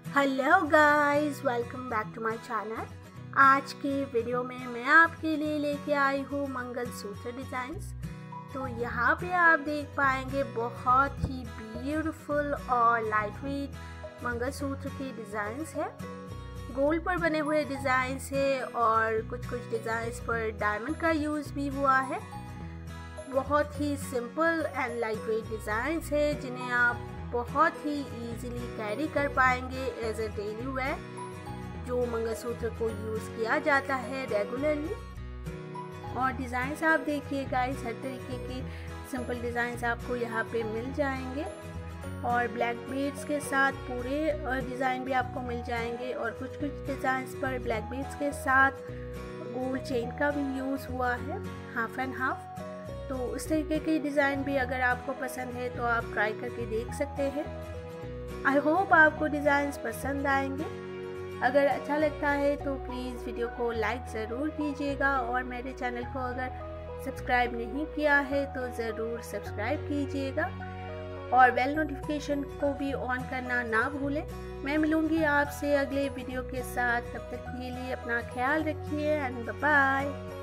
Hello guys, welcome back to my channel. आज की video में मैं आपके लिए लेके आई हूँ मंगलसूत्र डिज़ाइंस। तो यहाँ पे आप देख पाएंगे बहुत ही ब्यूटीफुल और लाइट वेट मंगलसूत्र के डिज़ाइंस है। गोल्ड पर बने हुए डिज़ाइंस है और कुछ डिज़ाइंस पर डायमंड का यूज़ भी हुआ है। बहुत ही simple and light weight designs है जिन्हें आप बहुत ही इजीली कैरी कर पाएंगे एज ए डेली वेयर, जो मंगलसूत्र को यूज़ किया जाता है रेगुलरली। और डिज़ाइंस आप देखिए गाइस, हर तरीके के सिंपल डिज़ाइंस आपको यहाँ पे मिल जाएंगे और ब्लैक बीड्स के साथ पूरे डिज़ाइन भी आपको मिल जाएंगे। और कुछ डिज़ाइंस पर ब्लैक बीड्स के साथ गोल्ड चेन का भी यूज़ हुआ है, हाफ एंड हाफ। तो इस तरीके की डिज़ाइन भी अगर आपको पसंद है तो आप ट्राई करके देख सकते हैं। आई होप आपको डिज़ाइंस पसंद आएंगे। अगर अच्छा लगता है तो प्लीज़ वीडियो को लाइक ज़रूर कीजिएगा और मेरे चैनल को अगर सब्सक्राइब नहीं किया है तो ज़रूर सब्सक्राइब कीजिएगा और बेल नोटिफिकेशन को भी ऑन करना ना भूलें। मैं मिलूँगी आपसे अगले वीडियो के साथ, तब तक के लिए अपना ख्याल रखिए एंड बाय बाय।